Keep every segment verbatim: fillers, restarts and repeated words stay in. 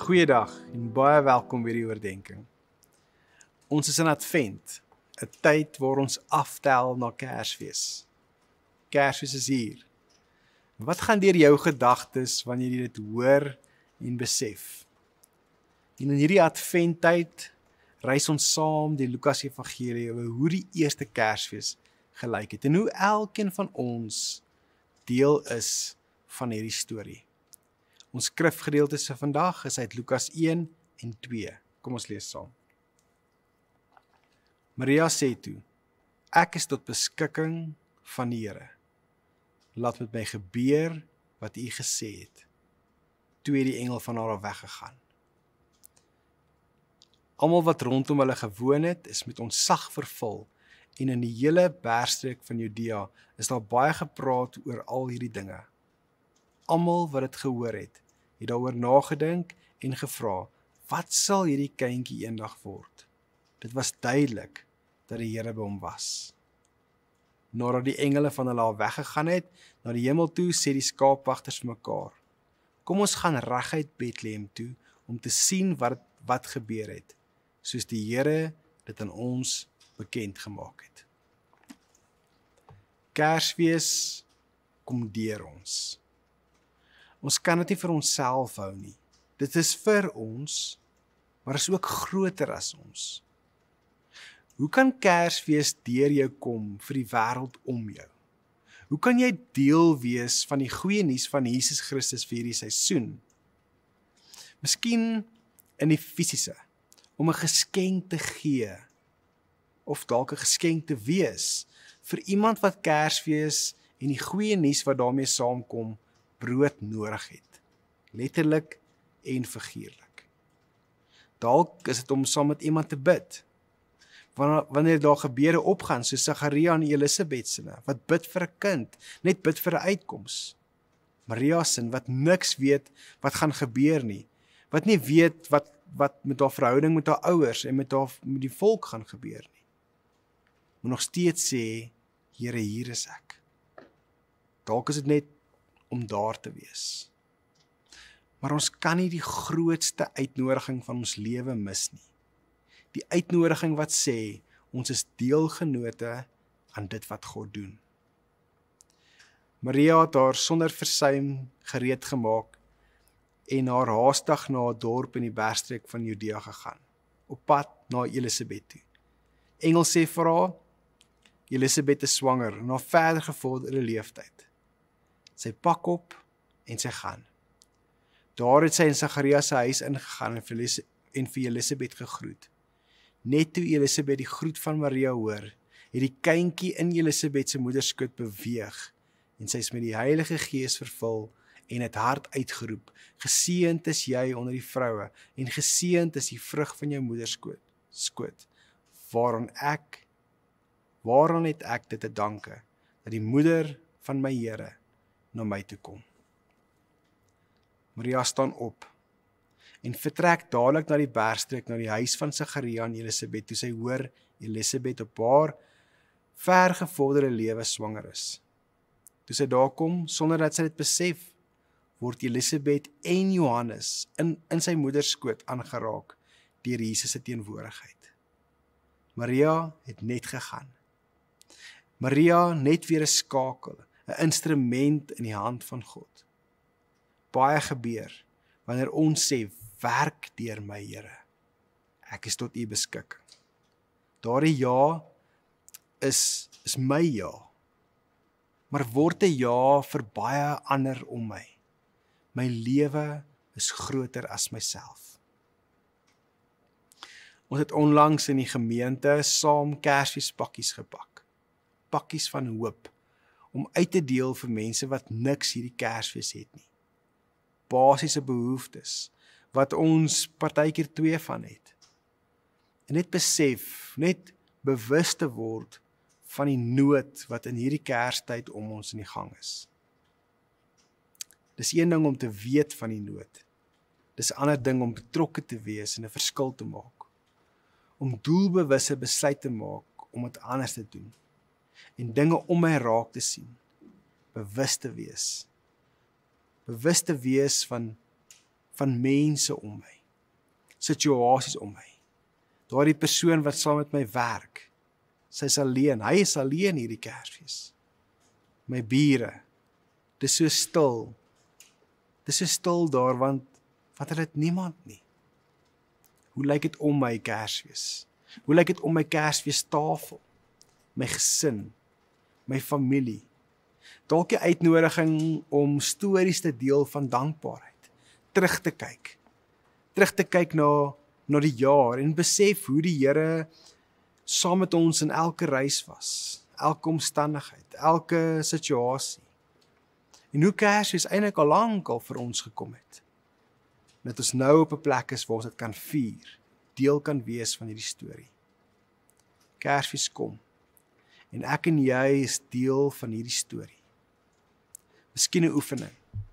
Goeiedag en baie welkom by die oordeenking. Ons is in Advent, 'n tyd waar ons aftel na Kersfees. Kersfees is hier. Wat gaan deur jou gedagtes wanneer jy dit hoor en besef? En in hierdie Adventtyd reis ons saam die Lukas Evangelie oor hoe die eerste Kersfees gelyk het en hoe elkeen van ons deel is van hierdie storie. Ons skrifgedeeltes vir vandag is uit Lukas een en twee. Kom ons lees saam. Maria sê toe, ek is tot beskikking van die Here. Laat met my gebeur wat U gesê het. Toe het die engel van haar af weggegaan. Almal wat rondom hulle gewoon het, is met ontzag vervul en in die hele bergstreek van Judea is daar baie gepraat oor al hierdie dinge. Almal wat dit gehoor het, het daaroor nagedink en gevra, wat sal hierdie kindjie eendag word? Dit was duidelik dat die Here by hom was. Nadat die engele van hulle al weggegaan het, na die hemel toe, sê die skaapwagters vir mekaar, kom ons gaan reguit Bethlehem toe, om te sien wat, wat gebeur het, soos die Here dit aan ons bekend gemaak het. Kersfees kom deur ons. Ons kan dit nie vir onsself hou nie. Dit is vir ons, maar is ook groter as ons. Hoe kan Kersfees deur jou kom vir die wêreld om jou? Hoe kan jy deel wees van die goeie nuus van Jesus Christus vir hierdie seisoen? Miskien in die fisiese, om 'n geskenk te gee, of dalk 'n geskenk te wees, vir iemand wat Kersfees en die goeie nuus wat daarmee saamkom, brood nodig het, letterlik en figuurlik. Dalk is dit om saam met iemand te bid, wanneer daar gebede opgaan, soos Sagaria en Elisabeth sinne, wat bid vir 'n kind, net bid vir 'n uitkoms. Maria sin, wat niks weet wat gaan gebeur nie, wat nie weet wat, wat met haar verhouding met haar ouers en met, haar, met die volk gaan gebeur nie. Maar nog steeds sê, Here, hier is ek. Dalk is dit net om daar te wees. Maar ons kan nie die grootste uitnodiging van ons lewe mis nie. Die uitnodiging wat sê, ons is deelgenote aan dit wat God doen. Maria het haar sonder versuim gereed gemaak en haar haastig na 'n dorp in die bergstreek van Judea gegaan, op pad na Elisabeth toe. Engel sê vir haar, Elisabeth is swanger en haar verder gevorderde leeftyd. Sy pak op en sy gaan. Daar het sy in Sagaria se huis ingegaan en vir, en vir Elisabeth gegroet. Net toe Elisabeth die groet van Maria hoor, het die kindjie in Elisabeth se moederskoot beweeg en sy is met die Heilige Gees vervul en het hard uitgeroep, geseënd is jy onder die vroue en geseënd is die vrug van jou moederskoot, skoot, waaraan ek, waaraan het ek dit te danke, dat die moeder van my Here na my toe kom. Maria staan op en vertrek dadelik na die bergstreek, na die huis van Sagaria en Elisabeth, toe sy hoor Elisabeth op haar vergevorderde lewe swanger is. Toe sy daar kom, sonder dat sy dit besef, word Elisabeth en Johannes in, in sy moederskoot aangeraak deur Jesus se teenwoordigheid. Maria het net gegaan. Maria net weer 'n skakel, 'n instrument in die hand van God. Baie gebeur wanneer ons sê, werk deur my Here. Ek is tot U beskikking. Daardie ja is, is my ja, maar word 'n ja vir baie ander om my. My lewe is groter as myself. Ons het onlangs in die gemeente saam Kersfeespakkies gepak. Pakkies van hoop, om uit te deel vir mense wat niks hierdie Kersfees het nie. Basiese behoeftes, wat ons partykeer twee van het. En net besef, net bewus te word van die nood wat in hierdie Kerstyd om ons in die gang is. Dis een ding om te weet van die nood. Dis 'n ander ding om betrokke te wees en 'n verskil te maak. Om doelbewusse besluit te maak om dit anders te doen. En dinge om my raak te sien. Bewus te wees. Bewus te wees van, van mense om my. situasies om my. Daardie persoon wat saam met my werk, sy is alleen, hy is alleen hierdie Kersfees. My bure, dis so stil, dis so stil daar, want, want hulle het niemand nie. Hoe lyk dit om my Kersfees? Hoe lyk dit om my Kersfeestafel? My gesin, my familie. Dalk die uitnodiging om stories te deel van dankbaarheid, terug te kyk, terug te kyk na, na die jaar en besef hoe die Here saam met ons in elke reis was, elke omstandigheid, elke situasie. En hoe Kersfees eintlik al lank al vir ons gekom het. Dat ons nou op 'n plek is waar ons dit kan vier, deel kan wees van hierdie storie. Kersfees kom, en ek en jy is deel van hierdie storie. Miskien 'n oefening.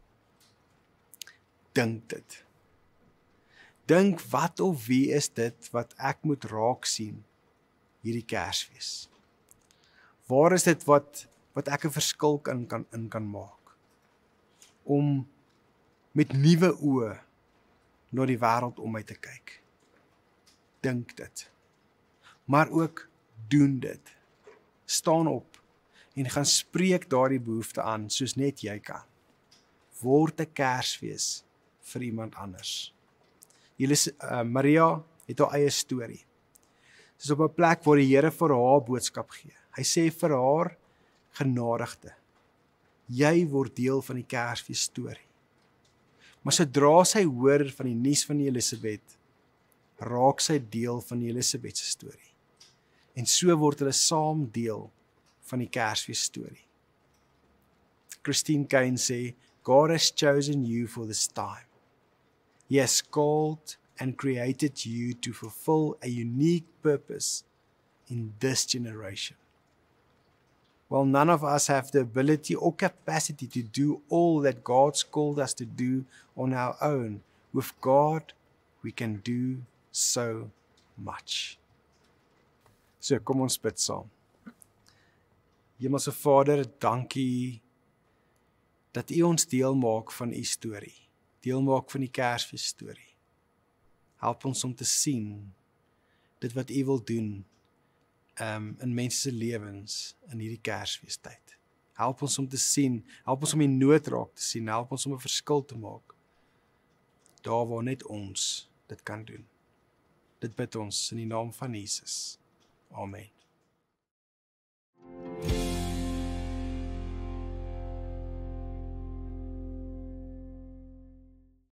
Dink dit. Dink wat of wie is dit wat ek moet raak sien hierdie Kersfees? Waar is dit wat, wat ek 'n verskil in kan, in kan maak? Om met nuwe oë na die wêreld om my te kyk. Dink dit. Maar ook doen dit. Staan op en gaan spreek daardie behoefte aan soos net jy kan. Word 'n Kersfees vir iemand anders. Julle, uh, Maria het haar eie storie. Sy is op 'n plek waar die Here vir haar boodskap gee. Hy sê vir haar, genadigde, jy word deel van die Kersfees storie. Maar sodra sy hoor van die nuus van die Elisabeth, raak sy deel van die Elisabeth se storie. En so word hulle saam deel van die Kersfees storie. Christine Caine sê, God has chosen you for this time. He has called and created you to fulfill a unique purpose in this generation. While none of us have the ability or capacity to do all that God's called us to do on our own, with God, we can do so much. So, kom ons bid saam. Hemelse Vader, dankie dat U ons deel maak van U storie, deel maak van die Kersfees storie. Help ons om te sien dit wat U wil doen um, in mense se lewens in hierdie Kersfeestyd. Help ons om te sien, help ons om die nood raak te sien, help ons om 'n verskil te maak, daar waar net ons dit kan doen. Dit bid ons in die naam van Jesus. Amen.